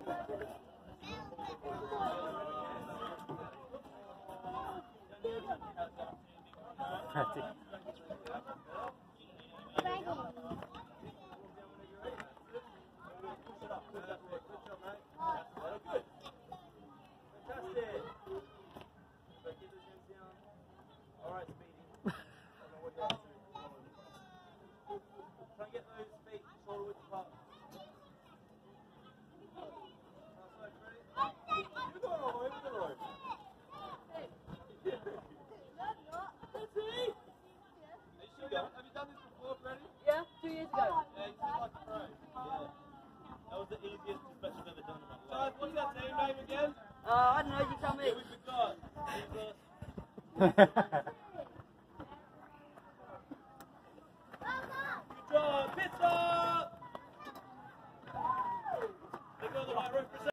I don't know, you tell me. Good job, pit stop! They go the right route.